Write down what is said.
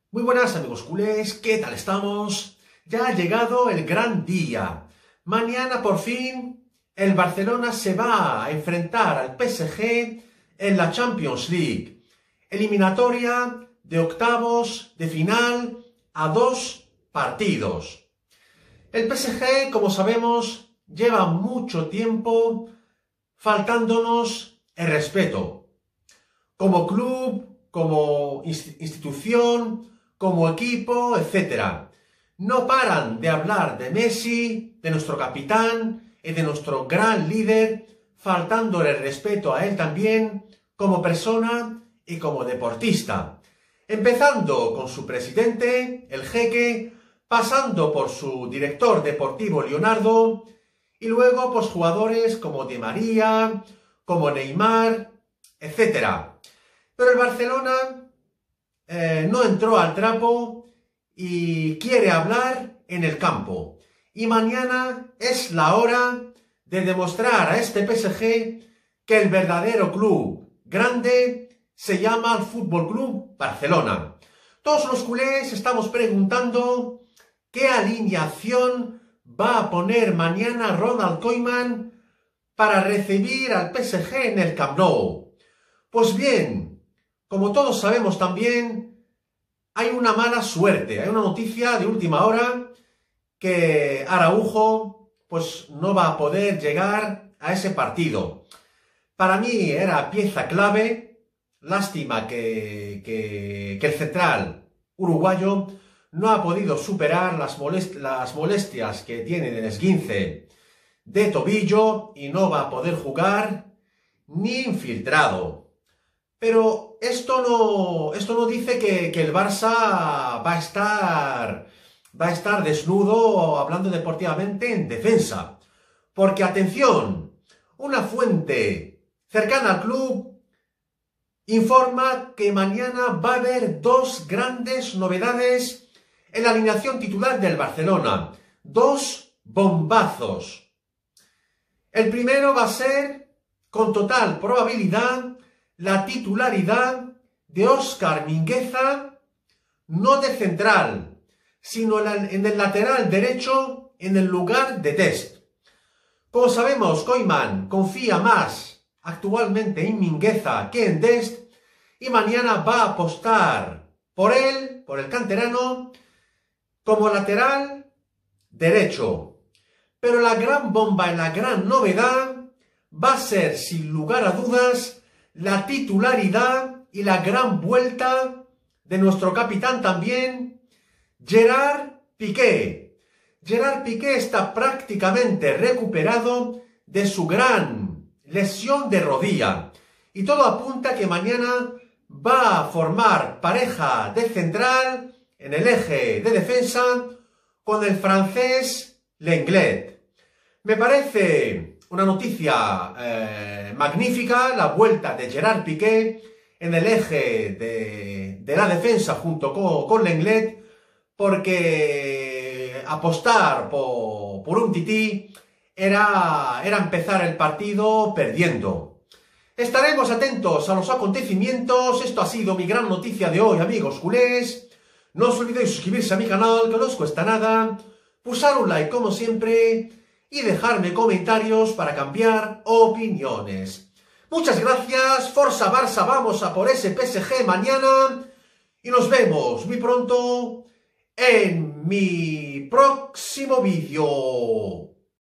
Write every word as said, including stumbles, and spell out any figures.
Muy buenas amigos culés, ¿qué tal estamos? Ya ha llegado el gran día. Mañana por fin el Barcelona se va a enfrentar al P S G en la Champions League. Eliminatoria de octavos de final a dos partidos. El P S G, como sabemos, lleva mucho tiempo faltándonos el respeto. Como club, como institución, como equipo, etcétera. No paran de hablar de Messi, de nuestro capitán y de nuestro gran líder, faltándole el respeto a él también como persona y como deportista. Empezando con su presidente, el Jeque, pasando por su director deportivo Leonardo, y luego pues jugadores como Di María, como Neymar, etcétera. Pero el Barcelona eh, no entró al trapo y quiere hablar en el campo. Y mañana es la hora de demostrar a este P S G que el verdadero club grande se llama el Fútbol Club Barcelona. Todos los culés estamos preguntando qué alineación va a poner mañana Ronald Koeman para recibir al P S G en el Camp Nou. Pues bien, como todos sabemos también, hay una mala suerte, hay una noticia de última hora que Araujo pues no va a poder llegar a ese partido. Para mí era pieza clave, lástima que, que, que el central uruguayo no ha podido superar las, molest las molestias que tiene del esguince de tobillo y no va a poder jugar ni infiltrado. Pero esto no, esto no dice que, que el Barça va a estar, va a estar desnudo, hablando deportivamente, en defensa. Porque, atención, una fuente cercana al club informa que mañana va a haber dos grandes novedades en la alineación titular del Barcelona. Dos bombazos. El primero va a ser, con total probabilidad, la titularidad de Óscar Mingueza, no de central, sino en el lateral derecho en el lugar de Dest. Como sabemos, Koeman confía más actualmente en Mingueza que en Dest y mañana va a apostar por él, por el canterano, como lateral derecho. Pero la gran bomba y la gran novedad va a ser, sin lugar a dudas, la titularidad y la gran vuelta de nuestro capitán también, Gerard Piqué. Gerard Piqué está prácticamente recuperado de su gran lesión de rodilla y todo apunta que mañana va a formar pareja de central en el eje de defensa con el francés Lenglet. Me parece una noticia eh, magnífica, la vuelta de Gerard Piqué en el eje de, de la defensa junto con, con Lenglet, porque apostar por, por un tití era, era empezar el partido perdiendo. Estaremos atentos a los acontecimientos. Esto ha sido mi gran noticia de hoy, amigos culés. No os olvidéis suscribirse a mi canal, que no os cuesta nada, pulsar un like como siempre y dejarme comentarios para cambiar opiniones. Muchas gracias, Forza Barça, vamos a por ese P S G mañana y nos vemos muy pronto en mi próximo vídeo.